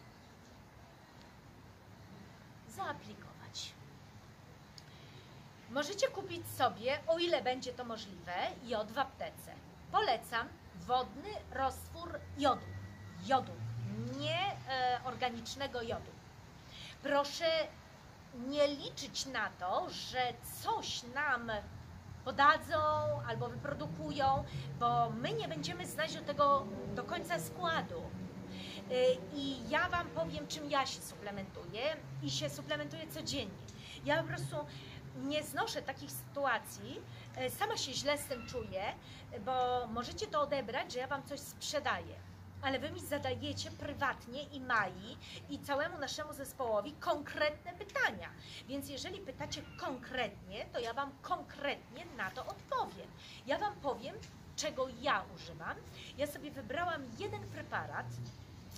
zaaplikować. Możecie kupić sobie, o ile będzie to możliwe, jod w aptece. Polecam wodny roztwór jodu. Jodu, nie e, organicznego jodu. Proszę nie liczyć na to, że coś nam podadzą albo wyprodukują, bo my nie będziemy znać do tego do końca składu. I ja Wam powiem, czym ja się suplementuję i się suplementuję codziennie. Ja po prostu nie znoszę takich sytuacji, sama się źle z tym czuję, bo możecie to odebrać, że ja Wam coś sprzedaję. Ale Wy mi zadajecie prywatnie i Mai i całemu naszemu zespołowi konkretne pytania. Więc jeżeli pytacie konkretnie, to ja Wam konkretnie na to odpowiem. Ja Wam powiem, czego ja używam. Ja sobie wybrałam jeden preparat,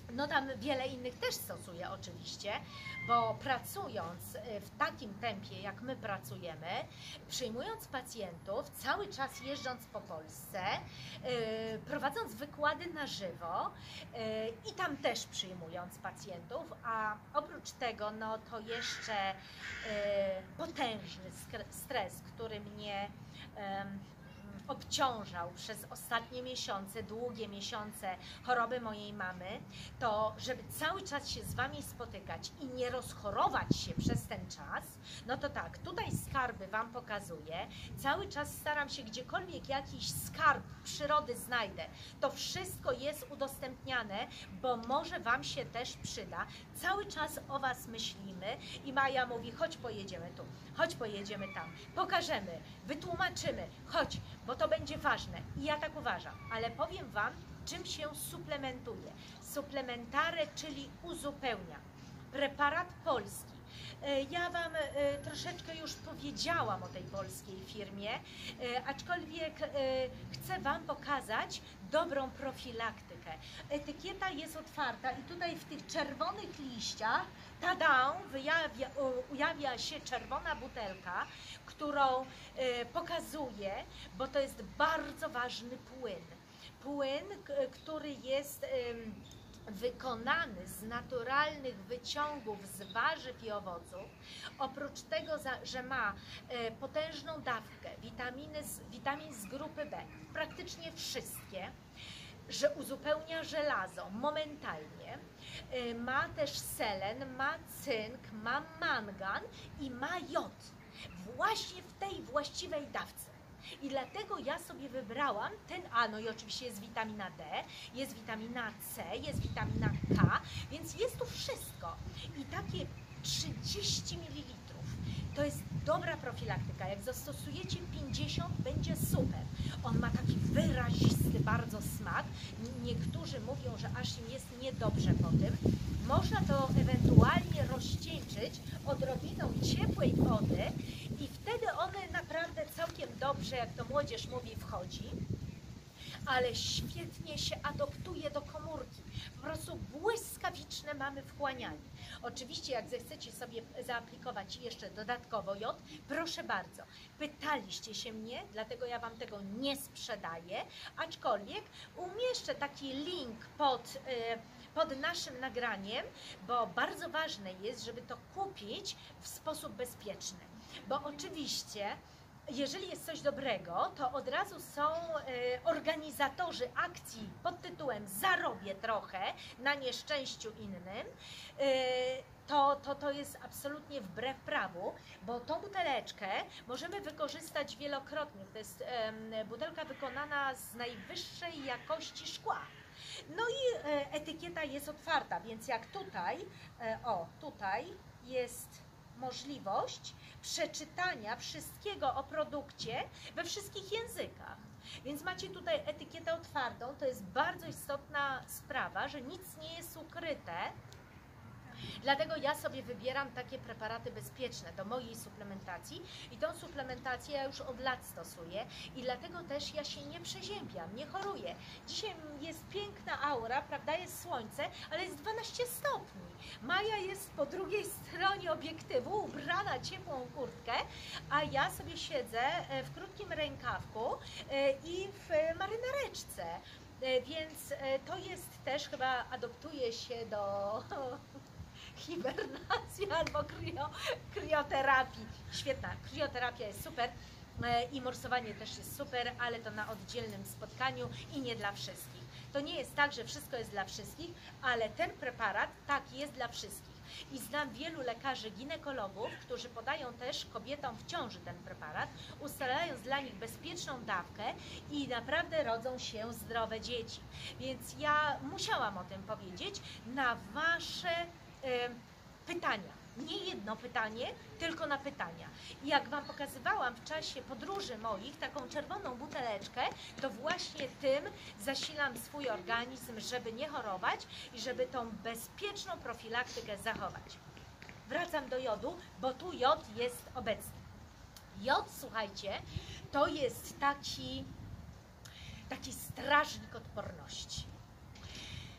No tam wiele innych też stosuję oczywiście, bo pracując w takim tempie, jak my pracujemy, przyjmując pacjentów, cały czas jeżdżąc po Polsce, yy, prowadząc wykłady na żywo yy, i tam też przyjmując pacjentów, a oprócz tego, no to jeszcze yy, potężny stres, który mnie yy, obciążał przez ostatnie miesiące, długie miesiące choroby mojej mamy, to żeby cały czas się z Wami spotykać i nie rozchorować się przez ten czas, no to tak, tutaj skarby Wam pokazuję, cały czas staram się gdziekolwiek jakiś skarb przyrody znajdę, to wszystko jest udostępniane, bo może Wam się też przyda. Cały czas o Was myślimy i Maja mówi, chodź pojedziemy tu, chodź pojedziemy tam, pokażemy, wytłumaczymy, chodź, bo to będzie ważne. I ja tak uważam, ale powiem Wam, czym się suplementuje. Suplementare, czyli uzupełnia. Preparat polski. Ja Wam troszeczkę już powiedziałam o tej polskiej firmie, aczkolwiek chcę Wam pokazać dobrą profilaktykę. Etykieta jest otwarta i tutaj w tych czerwonych liściach, tada, wyjawia, ujawia się czerwona butelka, którą pokazuję, bo to jest bardzo ważny płyn. Płyn, który jest wykonany z naturalnych wyciągów z warzyw i owoców, oprócz tego, że ma potężną dawkę witaminy z, witamin z grupy B, praktycznie wszystkie, że uzupełnia żelazo momentalnie, ma też selen, ma cynk, ma mangan i ma jod, właśnie w tej właściwej dawce. I dlatego ja sobie wybrałam ten, a no i oczywiście jest witamina D, jest witamina C, jest witamina K, więc jest tu wszystko. I takie trzydzieści mililitrów to jest dobra profilaktyka. Jak zastosujecie pięćdziesiąt, będzie super. On ma taki wyrazisty bardzo smak. Niektórzy mówią, że aż im jest niedobrze po tym. Można to ewentualnie rozcieńczyć odrobiną ciepłej wody i wtedy one naprawdę całkiem dobrze, jak to młodzież mówi, wchodzi, ale świetnie się adoptuje do komórki. Po prostu błyskawiczne mamy wchłanianie. Oczywiście jak zechcecie sobie zaaplikować jeszcze dodatkowo jod, proszę bardzo. Pytaliście się mnie, dlatego ja Wam tego nie sprzedaję, aczkolwiek umieszczę taki link pod, pod naszym nagraniem, bo bardzo ważne jest, żeby to kupić w sposób bezpieczny. Bo oczywiście, jeżeli jest coś dobrego, to od razu są y, organizatorzy akcji pod tytułem zarobię trochę na nieszczęściu innym. Y, to, to, to jest absolutnie wbrew prawu, bo tą buteleczkę możemy wykorzystać wielokrotnie. To jest y, butelka wykonana z najwyższej jakości szkła. No i y, etykieta jest otwarta, więc jak tutaj, y, o tutaj jest możliwość przeczytania wszystkiego o produkcie we wszystkich językach. Więc macie tutaj etykietę otwartą, to jest bardzo istotna sprawa, że nic nie jest ukryte. Dlatego ja sobie wybieram takie preparaty bezpieczne do mojej suplementacji i tą suplementację ja już od lat stosuję i dlatego też ja się nie przeziębiam, nie choruję. Dzisiaj jest piękna aura, prawda, jest słońce, ale jest dwanaście stopni. Maja jest po drugiej stronie obiektywu, ubrana ciepłą kurtkę, a ja sobie siedzę w krótkim rękawku i w marynareczce. Więc to jest też, chyba adoptuje się do hibernacji albo krio, krioterapii. Świetna, krioterapia jest super i morsowanie też jest super, ale to na oddzielnym spotkaniu i nie dla wszystkich. To nie jest tak, że wszystko jest dla wszystkich, ale ten preparat tak jest dla wszystkich. I znam wielu lekarzy ginekologów, którzy podają też kobietom w ciąży ten preparat, ustalając dla nich bezpieczną dawkę i naprawdę rodzą się zdrowe dzieci. Więc ja musiałam o tym powiedzieć na Wasze pytania. Nie jedno pytanie, tylko na pytania. I jak Wam pokazywałam w czasie podróży moich taką czerwoną buteleczkę, to właśnie tym zasilam swój organizm, żeby nie chorować i żeby tą bezpieczną profilaktykę zachować. Wracam do jodu, bo tu jod jest obecny. Jod, słuchajcie, to jest taki, taki strażnik odporności.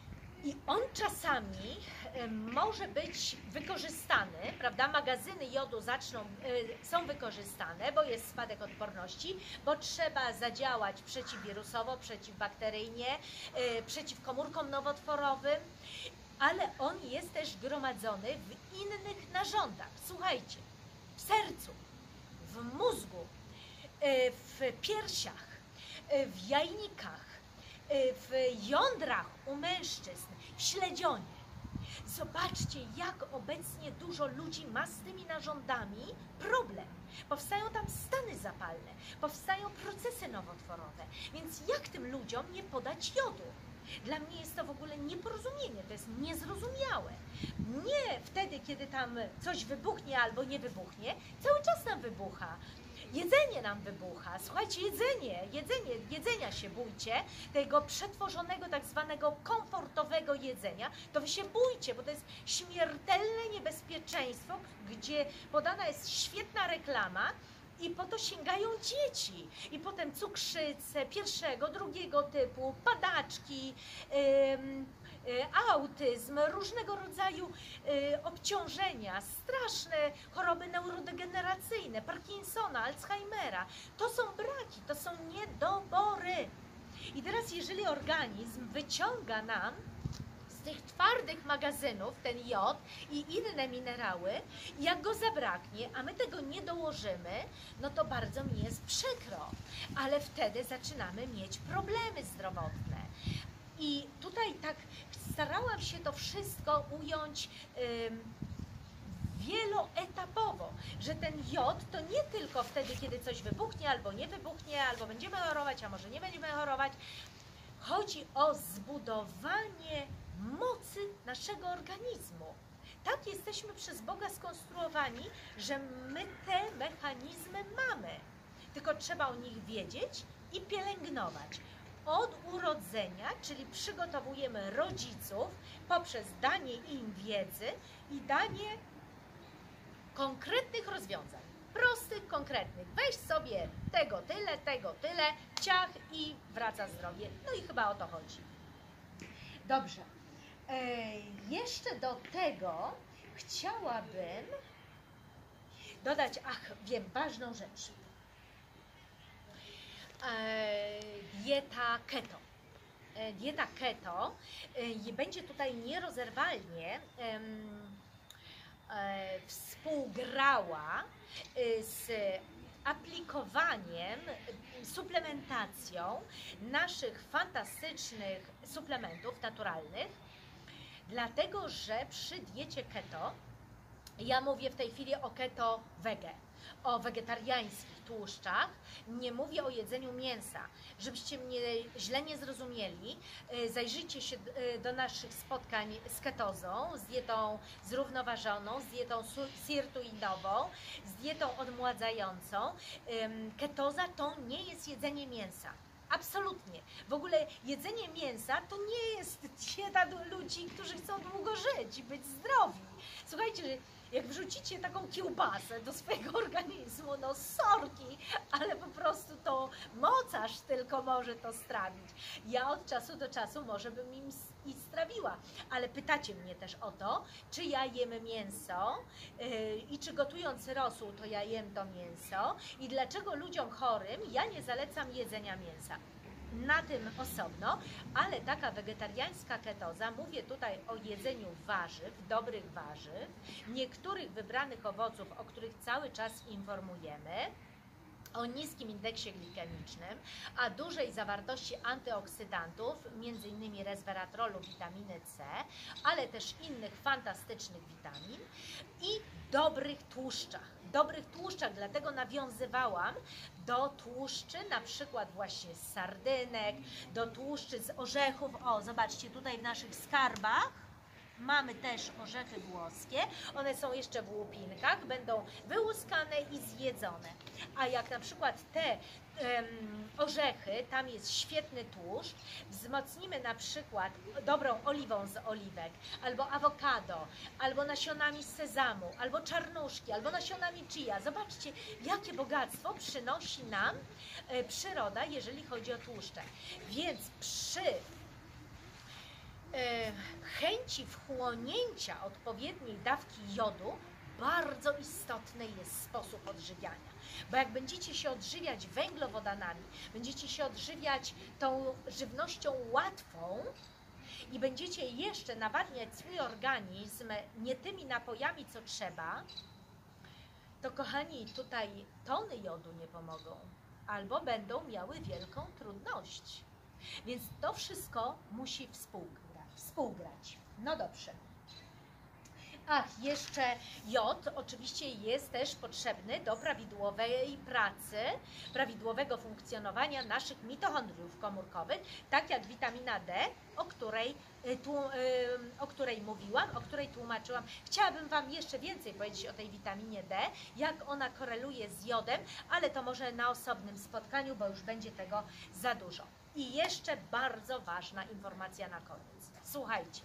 I on czasami e, może być wykorzystany, prawda? Magazyny jodu zaczną, e, są wykorzystane, bo jest spadek odporności, bo trzeba zadziałać przeciwwirusowo, przeciwbakteryjnie, e, przeciw komórkom nowotworowym, ale on jest też gromadzony w innych narządach. Słuchajcie, w sercu, w mózgu, e, w piersiach, e, w jajnikach, w jądrach u mężczyzn, w śledzionie. Zobaczcie, jak obecnie dużo ludzi ma z tymi narządami problem. Powstają tam stany zapalne, powstają procesy nowotworowe. Więc jak tym ludziom nie podać jodu? Dla mnie jest to w ogóle nieporozumienie, to jest niezrozumiałe. Nie wtedy, kiedy tam coś wybuchnie albo nie wybuchnie, cały czas nam wybucha. Jedzenie nam wybucha. Słuchajcie, jedzenie, jedzenie, jedzenia się bójcie, tego przetworzonego, tak zwanego komfortowego jedzenia, to wy się bójcie, bo to jest śmiertelne niebezpieczeństwo, gdzie podana jest świetna reklama i po to sięgają dzieci. I potem cukrzycę pierwszego, drugiego typu, padaczki, ym, autyzm, różnego rodzaju y, obciążenia, straszne choroby neurodegeneracyjne, Parkinsona, Alzheimera. To są braki, to są niedobory. I teraz jeżeli organizm wyciąga nam z tych twardych magazynów ten jod i inne minerały, jak go zabraknie, a my tego nie dołożymy, no to bardzo mi jest przykro, ale wtedy zaczynamy mieć problemy zdrowotne. I tutaj tak starałam się to wszystko ująć ym, wieloetapowo, że ten jod to nie tylko wtedy, kiedy coś wybuchnie, albo nie wybuchnie, albo będziemy chorować, a może nie będziemy chorować. Chodzi o zbudowanie mocy naszego organizmu. Tak jesteśmy przez Boga skonstruowani, że my te mechanizmy mamy. Tylko trzeba o nich wiedzieć i pielęgnować. Od urodzenia, czyli przygotowujemy rodziców poprzez danie im wiedzy i danie konkretnych rozwiązań. Prostych, konkretnych. Weź sobie tego tyle, tego tyle, ciach i wraca zdrowie. No i chyba o to chodzi. Dobrze. E, jeszcze do tego chciałabym dodać, ach, wiem, ważną rzecz. Dieta keto. Dieta keto będzie tutaj nierozerwalnie współgrała z aplikowaniem, suplementacją naszych fantastycznych suplementów naturalnych, dlatego że przy diecie keto, ja mówię w tej chwili o keto wege, o wegetariańskich tłuszczach, nie mówię o jedzeniu mięsa. Żebyście mnie źle nie zrozumieli, zajrzyjcie się do naszych spotkań z ketozą, z dietą zrównoważoną, z dietą sirtuinową, z dietą odmładzającą. Ketoza to nie jest jedzenie mięsa. Absolutnie. W ogóle jedzenie mięsa to nie jest dieta ludzi, którzy chcą długo żyć i być zdrowi. Słuchajcie, jak wrzucicie taką kiełbasę do swojego organizmu, no sorki, ale po prostu to mocarz tylko może to strawić. Ja od czasu do czasu może bym im i strawiła, ale pytacie mnie też o to, czy ja jem mięso yy, i czy gotując rosół, to ja jem to mięso i dlaczego ludziom chorym ja nie zalecam jedzenia mięsa. Na tym osobno, ale taka wegetariańska ketoza, mówię tutaj o jedzeniu warzyw, dobrych warzyw, niektórych wybranych owoców, o których cały czas informujemy, o niskim indeksie glikemicznym, a dużej zawartości antyoksydantów, między innymi resveratrolu, witaminy C, ale też innych fantastycznych witamin i dobrych tłuszczach. Dobrych tłuszczach, dlatego nawiązywałam do tłuszczy, na przykład właśnie z sardynek, do tłuszczy z orzechów. O, zobaczcie, tutaj w naszych skarbach mamy też orzechy włoskie, one są jeszcze w łupinkach, będą wyłuskane i zjedzone. A jak na przykład te um, orzechy, tam jest świetny tłuszcz, wzmocnimy na przykład dobrą oliwą z oliwek, albo awokado, albo nasionami sezamu, albo czarnuszki, albo nasionami chia. Zobaczcie, jakie bogactwo przynosi nam e, przyroda, jeżeli chodzi o tłuszcze. Więc przy chęci wchłonięcia odpowiedniej dawki jodu bardzo istotny jest sposób odżywiania. Bo jak będziecie się odżywiać węglowodanami, będziecie się odżywiać tą żywnością łatwą i będziecie jeszcze nawadniać swój organizm nie tymi napojami, co trzeba, to kochani, tutaj tony jodu nie pomogą, albo będą miały wielką trudność. Więc to wszystko musi współgrać. współgrać. No dobrze. Ach, jeszcze jod oczywiście jest też potrzebny do prawidłowej pracy, prawidłowego funkcjonowania naszych mitochondriów komórkowych, tak jak witamina D, o której, o której mówiłam, o której tłumaczyłam. Chciałabym Wam jeszcze więcej powiedzieć o tej witaminie D, jak ona koreluje z jodem, ale to może na osobnym spotkaniu, bo już będzie tego za dużo. I jeszcze bardzo ważna informacja na koniec. Słuchajcie.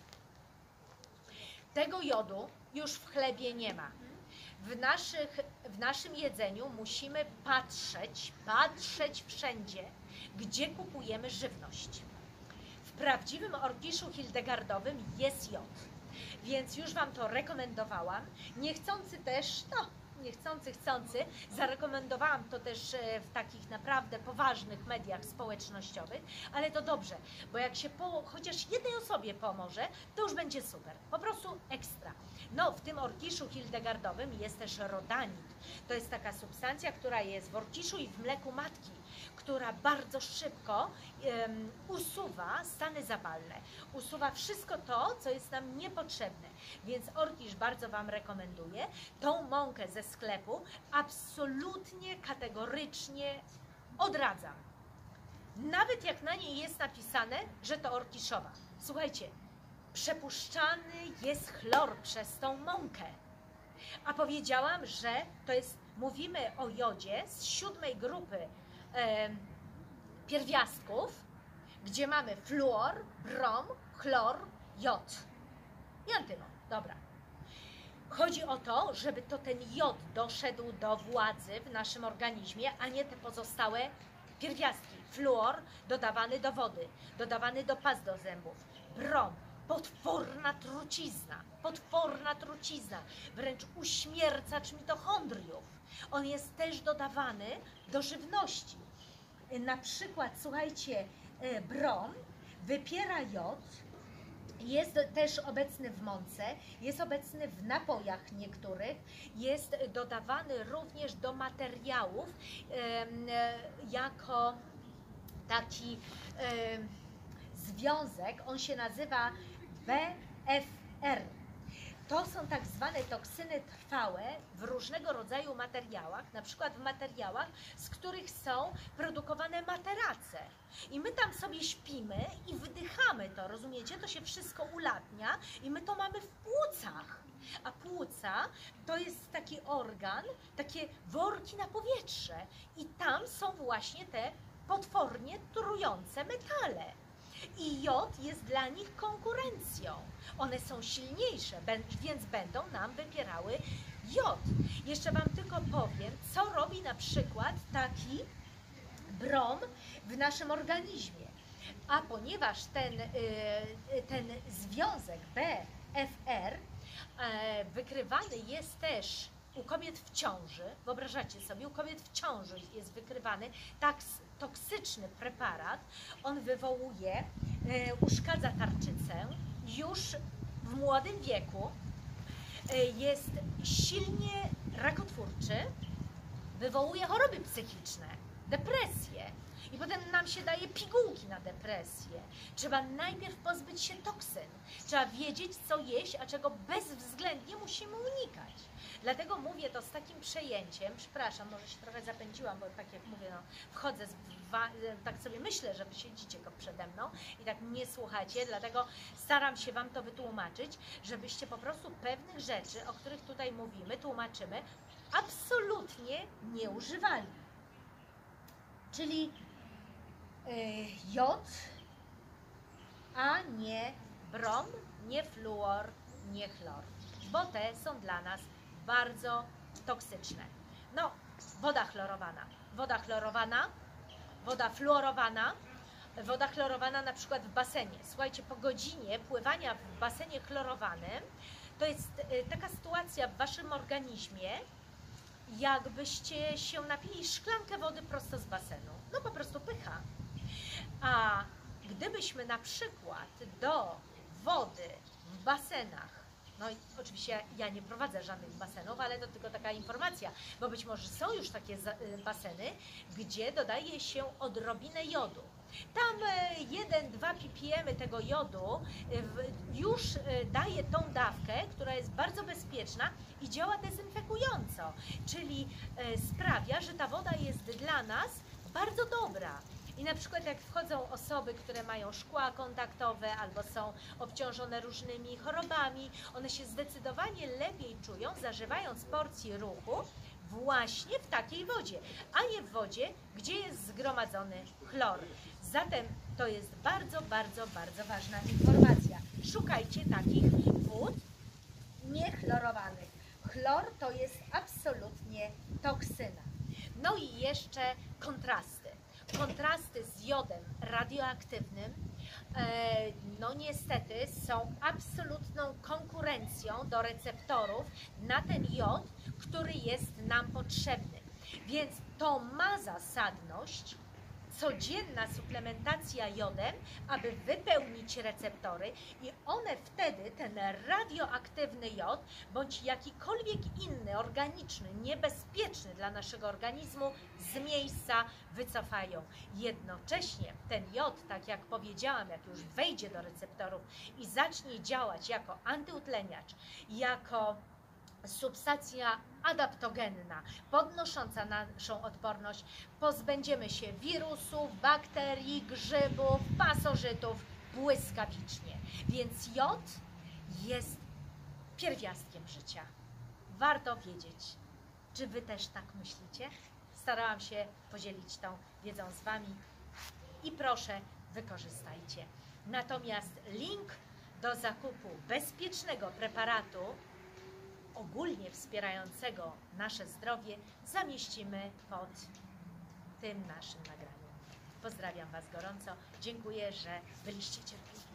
Tego jodu już w chlebie nie ma. W, naszych, w naszym jedzeniu musimy patrzeć, patrzeć wszędzie, gdzie kupujemy żywność. W prawdziwym orkiszu hildegardowym jest jod, więc już Wam to rekomendowałam. Niechcący też, no niechcący, chcący, zarekomendowałam to też w takich naprawdę poważnych mediach społecznościowych, ale to dobrze, bo jak się po, chociaż jednej osobie pomoże, to już będzie super, po prostu ekstra. No, w tym orkiszu hildegardowym jest też rodanit. To jest taka substancja, która jest w orkiszu i w mleku matki, która bardzo szybko um, usuwa stany zapalne, usuwa wszystko to, co jest nam niepotrzebne. Więc orkisz bardzo Wam rekomenduję. Tą mąkę ze sklepu absolutnie, kategorycznie odradzam. Nawet jak na niej jest napisane, że to orkiszowa. Słuchajcie, przepuszczany jest chlor przez tą mąkę. A powiedziałam, że to jest, mówimy o jodzie z siódmej grupy e, pierwiastków, gdzie mamy fluor, brom, chlor, jod i antymon. Dobra. Chodzi o to, żeby to ten jod doszedł do władzy w naszym organizmie, a nie te pozostałe pierwiastki. Fluor dodawany do wody, dodawany do pas do zębów, brom, potworna trucizna, potworna trucizna, wręcz uśmiercacz mitochondriów. On jest też dodawany do żywności. Na przykład, słuchajcie, brom wypiera jod, jest też obecny w mące, jest obecny w napojach niektórych, jest dodawany również do materiałów jako taki związek, on się nazywa B F R. To są tak zwane toksyny trwałe w różnego rodzaju materiałach, na przykład w materiałach, z których są produkowane materace. I my tam sobie śpimy i wydychamy to, rozumiecie? To się wszystko ulatnia i my to mamy w płucach. A płuca to jest taki organ, takie worki na powietrze i tam są właśnie te potwornie trujące metale. I jod jest dla nich konkurencją. One są silniejsze, więc będą nam wypierały jod. Jeszcze Wam tylko powiem, co robi na przykład taki brom w naszym organizmie. A ponieważ ten, ten związek B F R wykrywany jest też u kobiet w ciąży, wyobrażacie sobie, u kobiet w ciąży jest wykrywany tak toksyczny preparat, on wywołuje, uszkadza tarczycę już w młodym wieku, jest silnie rakotwórczy, wywołuje choroby psychiczne, depresję i potem nam się daje pigułki na depresję. Trzeba najpierw pozbyć się toksyn, trzeba wiedzieć, co jeść, a czego bezwzględnie musimy unikać. Dlatego mówię to z takim przejęciem, przepraszam, może się trochę zapędziłam, bo tak jak mówię, no, wchodzę, z, tak sobie myślę, że Wy siedzicie go przede mną i tak nie słuchacie, dlatego staram się Wam to wytłumaczyć, żebyście po prostu pewnych rzeczy, o których tutaj mówimy, tłumaczymy, absolutnie nie używali. Czyli yy, jod, a nie brom, nie fluor, nie chlor, bo te są dla nas bardzo toksyczne. No, woda chlorowana, woda chlorowana, woda fluorowana, woda chlorowana na przykład w basenie. Słuchajcie, po godzinie pływania w basenie chlorowanym to jest taka sytuacja w waszym organizmie, jakbyście się napili szklankę wody prosto z basenu. No po prostu pycha. A gdybyśmy na przykład do wody w basenach, no i oczywiście ja nie prowadzę żadnych basenów, ale to tylko taka informacja, bo być może są już takie baseny, gdzie dodaje się odrobinę jodu. Tam jeden do dwóch ppm tego jodu już daje tą dawkę, która jest bardzo bezpieczna i działa dezynfekująco, czyli sprawia, że ta woda jest dla nas bardzo dobra. I na przykład jak wchodzą osoby, które mają szkła kontaktowe albo są obciążone różnymi chorobami, one się zdecydowanie lepiej czują, zażywając porcji ruchu właśnie w takiej wodzie, a nie w wodzie, gdzie jest zgromadzony chlor. Zatem to jest bardzo, bardzo, bardzo ważna informacja. Szukajcie takich wód niechlorowanych. Chlor to jest absolutnie toksyna. No i jeszcze kontrasty. Kontrasty z jodem radioaktywnym, no niestety są absolutną konkurencją do receptorów na ten jod, który jest nam potrzebny. Więc to ma zasadność, codzienna suplementacja jodem, aby wypełnić receptory i one wtedy ten radioaktywny jod, bądź jakikolwiek inny organiczny, niebezpieczny dla naszego organizmu z miejsca wycofają. Jednocześnie ten jod, tak jak powiedziałam, jak już wejdzie do receptorów i zacznie działać jako antyutleniacz, jako substancja adaptogenna, podnosząca naszą odporność, pozbędziemy się wirusów, bakterii, grzybów, pasożytów błyskawicznie. Więc jod jest pierwiastkiem życia. Warto wiedzieć. Czy wy też tak myślicie? Starałam się podzielić tą wiedzą z wami i proszę, wykorzystajcie. Natomiast link do zakupu bezpiecznego preparatu ogólnie wspierającego nasze zdrowie zamieścimy pod tym naszym nagraniem. Pozdrawiam was gorąco. Dziękuję, że byliście cierpliwi.